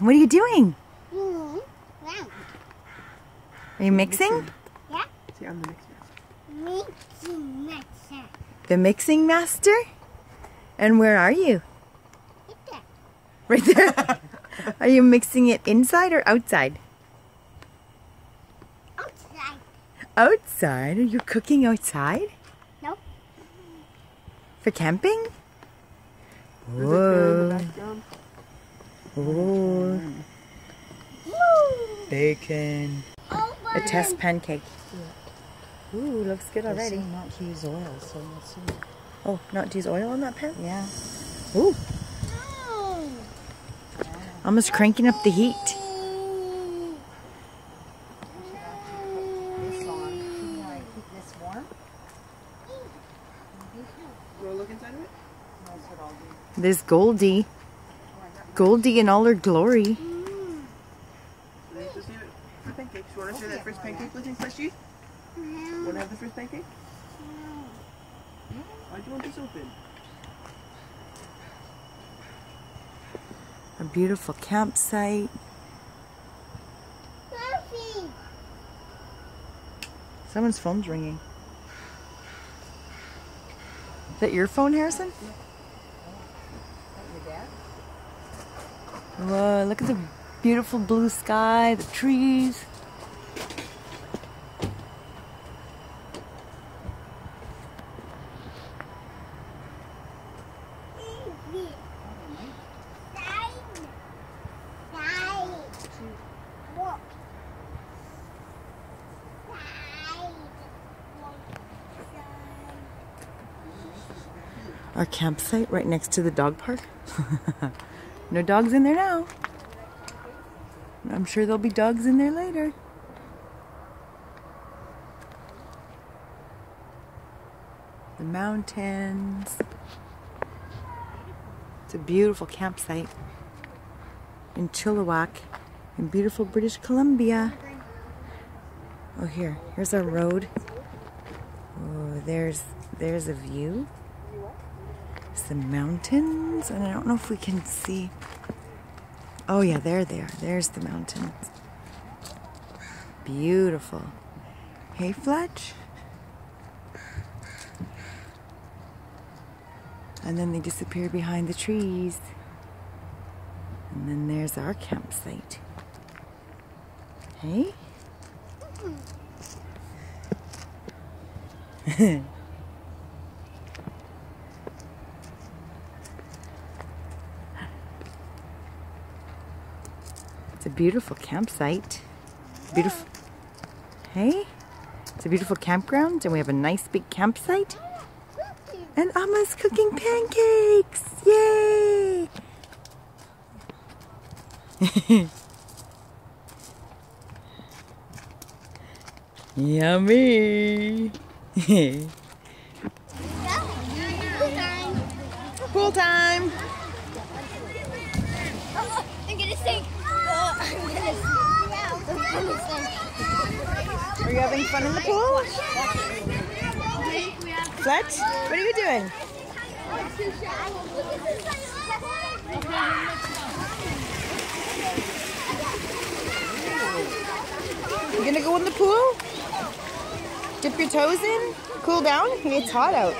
What are you doing? Yeah. Are you mixing? Yeah. See, I'm the mixer. Mixing mixer. The mixing master? And where are you? Right there. Are you mixing it inside or outside? Outside. Outside? Are you cooking outside? No. For camping? There's a fan in the Whoa. background. Oh. Woo. Bacon. A test pancake. Yeah. Ooh, looks good already. Not to use oil, so let's see. Oh, not to use oil on that pan? Yeah. Ooh, Oh. almost cranking up the heat. This on. Can I keep this warm? You want to look inside of it? That's what I'll do. There's Goldie. Goldie in all her glory. So then you just leave it for pancakes. You want to share that first pancake with me, Fleshy? Want to have the first pancake? Why do you want this open? A beautiful campsite. Fluffy. Someone's phone's ringing. Is that your phone, Harrison? Whoa, look at the beautiful blue sky, the trees. Our campsite right next to the dog park. No dogs in there now. I'm sure there'll be dogs in there later. The mountains. It's a beautiful campsite in Chilliwack in beautiful British Columbia. Oh, here's our road. Oh, there's a view. Some mountains, and I don't know if we can see. Oh yeah, there they are. There's the mountains. Beautiful. Hey, Fletch. And then they disappear behind the trees. And then there's our campsite. Hey? It's a beautiful campsite. Beautiful. Hey? It's a beautiful campground, and we have a nice big campsite. And Amma's cooking pancakes! Yay! Yummy! Pool time! I'm gonna sink. Are you having fun in the pool? Fletch, what are you doing? You gonna go in the pool? Dip your toes in? Cool down? It's hot out.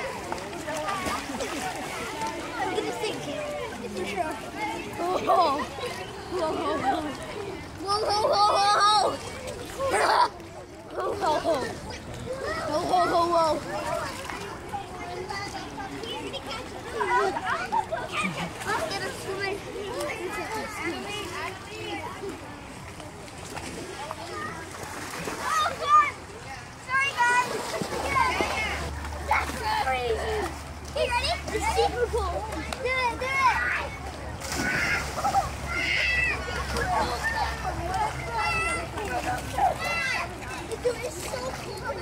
I'm gonna sink. For sure. Whoa. Whoa, whoa, whoa. Whoa, whoa, whoa, whoa. Whoa, whoa, whoa. Whoa, whoa, whoa, whoa. I'm gonna swim. Oh, God. Sorry, guys. That's crazy. Hey, ready? It's super cool. Do it, do it. It's so cool.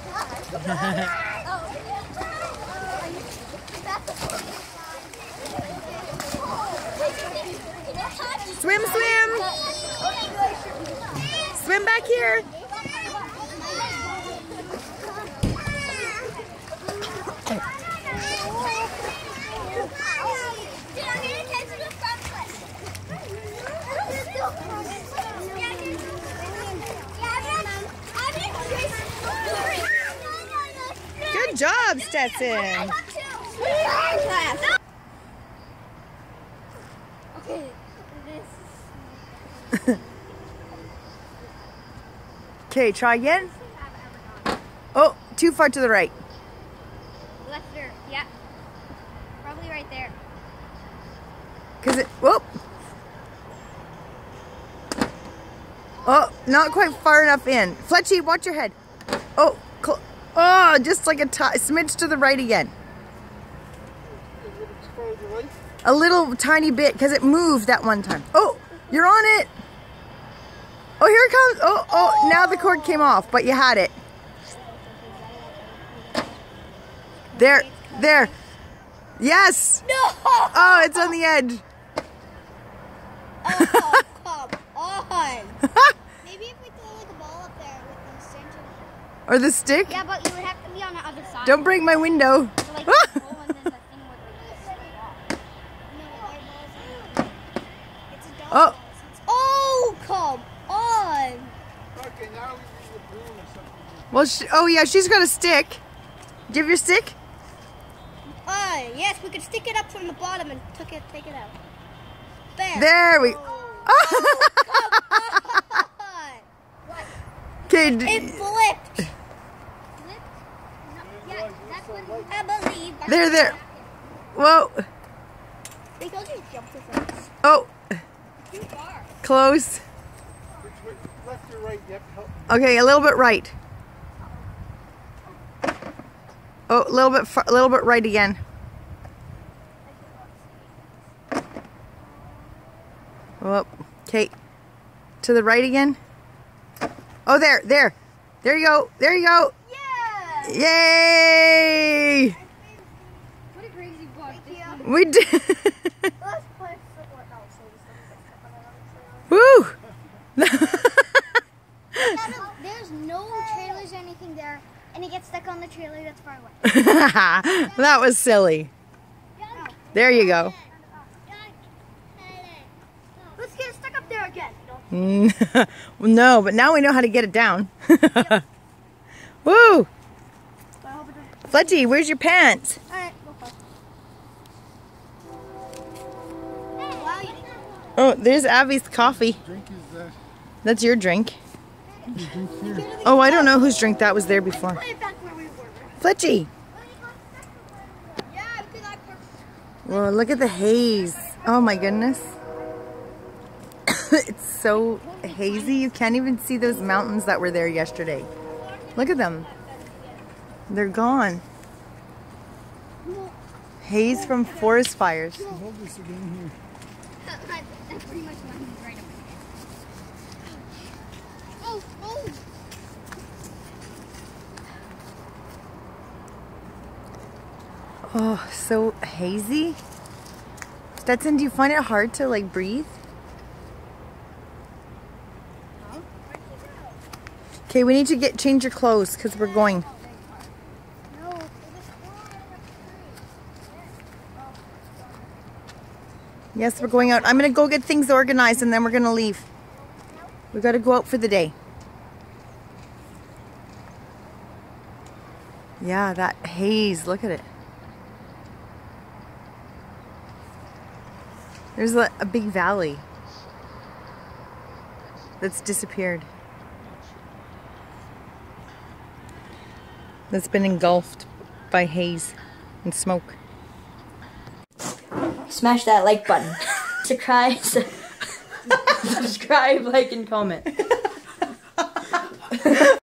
Swim, swim! Swim back here! Good job, Stetson. Okay, Okay, try again. Oh, too far to the right. left there. Yeah. Probably right there. Cause it, whoop. Oh, not quite far enough in. Fletchy, watch your head. Oh, oh, just like a smidge to the right again. A little tiny bit, because it moved that one time. Oh, you're on it. Oh, here it comes. Oh, oh, now the cord came off, but you had it. There, there. Yes. No. Oh, it's on the edge. Oh, come on. Maybe if we throw like a ball up there with the center. Or the stick. Yeah, but you would have to be on the other side. Don't break my window. So, like, roll and then the thing would like it's a dog. Oh. Oh, come on. Okay, now we need a broom or something. Well, oh yeah, she's got a stick. Do you have your stick? Yes, we could stick it up from the bottom and take it out. There. There we. Oh, come on. Okay. It flipped. Flipped? No, yeah, that's when I believe. There, there. Whoa. They told you to jump to things. Oh, Too far. close. Which way? Left or right? Yep. Help. Okay, a little bit right. Oh, a little bit right again. Whoop. Okay. To the right again. Oh, there, there. There you go. There you go. Yeah. Yay! What a crazy bug. We did. Let's play football. Woo! There's no trailers or anything there, and it gets stuck on the trailer that's far away. That was silly. There you go. Let's get it stuck up there again. Well, no, but now we know how to get it down. Woo! Fletchy, where's your pants? Alright, go for it. Wow, you didn't. Oh, there's Abby's coffee. Drink is that? That's your drink. Drink here. Oh, I don't know whose drink that was there before. Put it back where we were. Fletchy. Yeah, because I parked. Whoa, look at the haze. Oh my goodness. It's so hazy. You can't even see those mountains that were there yesterday. Look at them. They're gone. Haze from forest fires. Hold this again here. That's pretty much what he's right up Oh, oh. Oh, so hazy. Stetson, do you find it hard to like breathe? Okay, we need to change your clothes because we're going. No, it was flying up Yes, we're going out. I'm going to go get things organized and then we're going to leave. We got to go out for the day. Yeah, that haze. Look at it. There's a big valley that's disappeared. That's been engulfed by haze and smoke. Smash that like button. Subscribe, like, and comment.